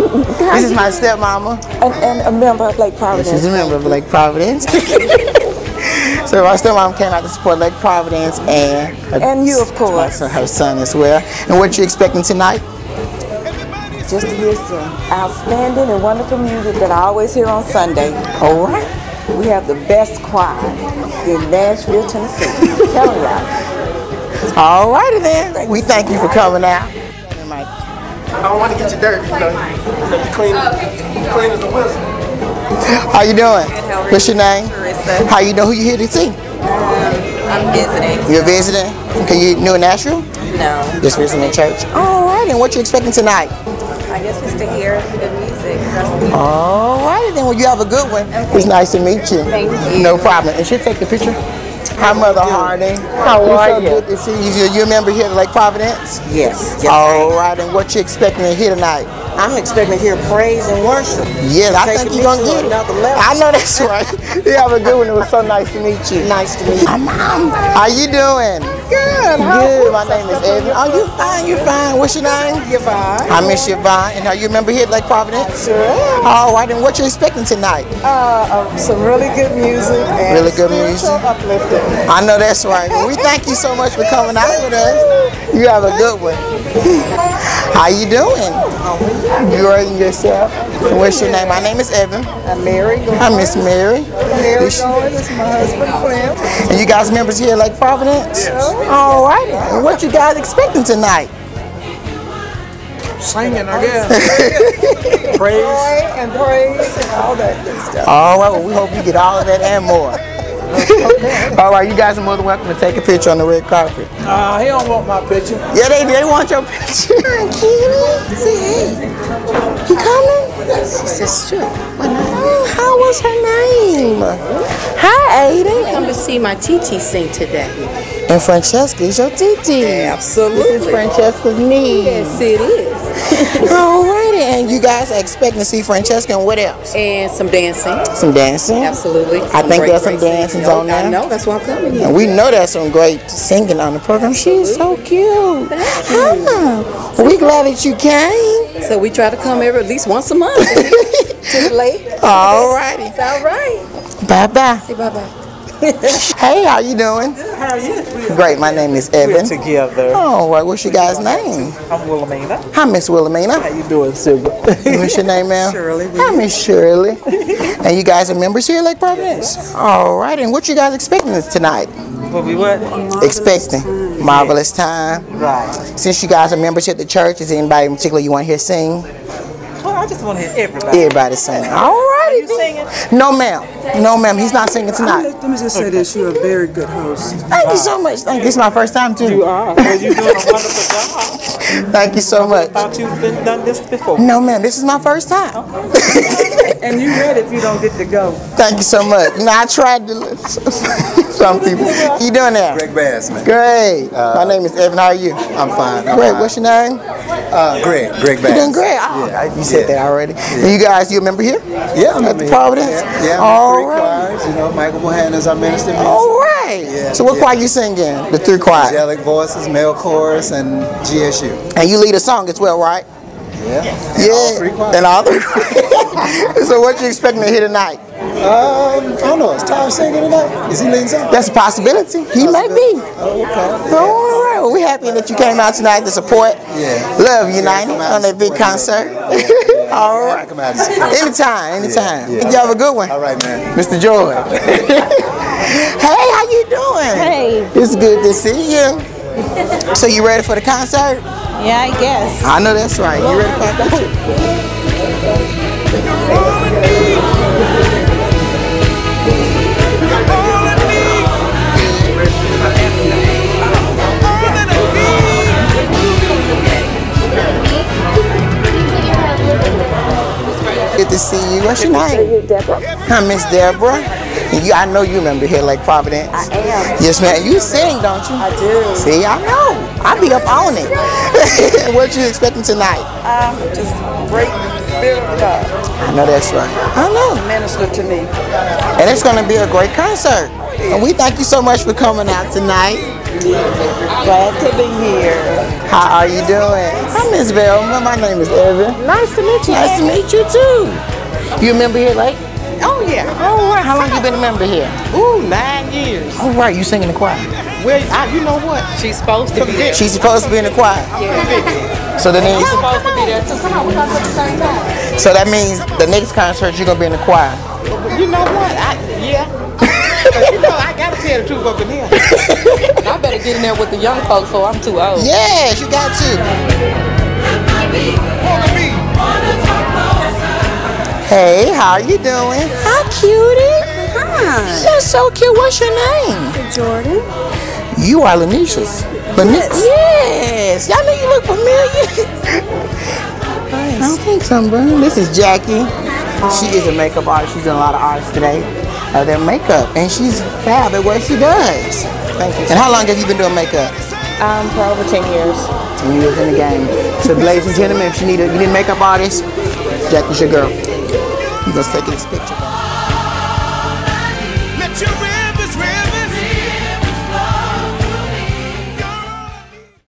This is my stepmama. And a member of Lake Providence. She's a member of Lake Providence. So my stepmom came out to support Lake Providence and you, of course. Her son as well. And what you expecting tonight? Just to hear some outstanding and wonderful music that I always hear on Sunday. All right. We have the best choir in Nashville, Tennessee. Tell me that. All righty then. We thank you for coming out. I don't want to get you dirty, you know. Clean as a whistle. How you doing? Good, What's your name? Teresa. How you know who you here to see? I'm visiting. You're visiting? Okay, you new in Nashville? No. Just visiting church. All right, and what you expecting tonight? I guess just to hear good music. All right, then. Well, you have a good one. Okay. It's nice to meet you. Thank you. No problem. And she'll take the picture. Hi, Mother Harding. How are you? Good to see you. You a member here at Lake Providence? Yes. All right, and what you expecting to hear tonight? I'm expecting to hear praise and worship. Yes, I think you're going to get it. I know that's right. You have a good one. It was so nice to meet you. Nice to meet you. How you doing? Good. Good. My name is Evan. Oh, you fine. You fine. What's your name? Yvonne. I miss Yvonne. And are you a member here at Lake Providence? Sure. All right, and what you expecting tonight? Some really good music and really good music. Uplifting. I know that's right. Well, we thank you so much for coming out with us. You have a good one. How you doing? You rating yourself? What's your name? My name is Evan. I'm Mary. Hi, Miss Mary. Mary Goins is my husband, Clem. And you guys members here at Lake Providence? Yes. All right. And what you guys expecting tonight? Singing, I guess. Praise. Joy and praise and all that good stuff. All right. Well, we hope you get all of that and more. All right, you guys are more than welcome to take a picture on the red carpet. He don't want my picture. Yeah, they want your picture. Kitty, say hey. You coming? She says sure. How was her name? Hi, Aiden. Come to see my TT sing today. And Francesca is your TT. Absolutely. This is Francesca's niece. Yes, it is. All righty, and you guys are expecting to see Francesca and what else? And some dancing. Some dancing? Absolutely. I think there's some dancing on there. I know, that's why I'm coming here. And we know there's some great singing on the program. She's so cute. Thank you. We glad that you came. So we try to come at least once a month to the lake. All righty. It's all right. Bye-bye. Say bye-bye. Hey, how you doing? Good, how are you? Great, my name is Evan. We're together. Oh, right. What's your guys' name? I'm Wilhelmina. Hi, Miss Wilhelmina. How you doing, Silver? What's your name, ma'am? Shirley. Hi, Miss Shirley. And you guys are members here at Lake Providence? Yes. All right, and what you guys expecting tonight? What we what? Expecting. Marvelous time. Right. Since you guys are members here at the church, is there anybody in particular you want to hear sing? Well, I just want to hear everybody. Everybody sing. All right. Are you singing? No, ma'am. No, ma'am. He's not singing tonight. Let me just say this: you're a very good host. Thank you so much. Thank you. This is my first time too. You are. Well, you're doing a wonderful job. Thank you so much. I thought you've done this before. No, ma'am. This is my first time. And you read if you don't get to go. Thank you so much. You know, I tried to. Some people. You doing there? Greg Bass, man. Great. My name is Evan. How are you? I'm fine. Great. What's your name? Greg Bass. You doing great? Oh, Yeah. you said that already. And you guys, you a member here? Yeah, I'm At the Providence? Yeah, All three right. choirs. You know, Michael Bohannon is our minister. All right. Yeah, So what yeah. choir you singing? The three choir. Angelic Voices, Male Chorus, and GSU. And you lead a song as well, right? Yeah. Yeah. All three choirs. And all three choirs. So what you expecting to hear tonight? I don't know. Is Tyler singing tonight? Is he leading something? That's a possibility. He may be. Oh, okay. All right. Well, we're happy that you came out tonight to support Love United on that big concert. All right. Come out and support. Anytime. Yeah. You have a good one. All right, man. Mr. Joy. Hey, how you doing? Hey. It's good to see you. So you ready for the concert? Yeah, I guess. I know that's right. You ready for the concert? Good to see you. What's your name? Deborah. I'm Miss Deborah. And I know you remember here, Lake Providence. I am. Yes, ma'am. You sing, don't you? I do. See, I know. I be up on it. What you expecting tonight? Just great spirit of God. I know that's right. I know. Minister to me. And it's going to be a great concert. And we thank you so much for coming out tonight. Glad to be here. How are you doing? I'm Miss Velma. My name is Evan. Nice to meet you. Nice to meet you too. You a member here, like? Oh, yeah. Oh, right. How long you been a member here? Ooh, 9 years. Oh, right. You sing in the choir. Well, you know what? She's supposed to be there. She's supposed to be in the choir. So that means. Supposed to be there too. Come on, we're gonna put the same time. So that means the next concert you're gonna be in the choir. You know what? Yeah. You know, I gotta tell the truth up in here. I better get in there with the young folks, so I'm too old. Yes, you got to. Hey, how are you doing? Hi, cutie. Hi. You're so cute. What's your name? Jordan. You are Lanisha's. Yes. Y'all know you look familiar. I don't think so, bro. This is Jackie. She is a makeup artist. She's doing a lot of artists today. Their makeup, and she's fab at what she does. Thank you. And how long have you been doing makeup? For over 10 years. 10 years in the game. So, ladies and gentlemen, if you need a makeup artist, Jackie's your girl. Let's take this picture.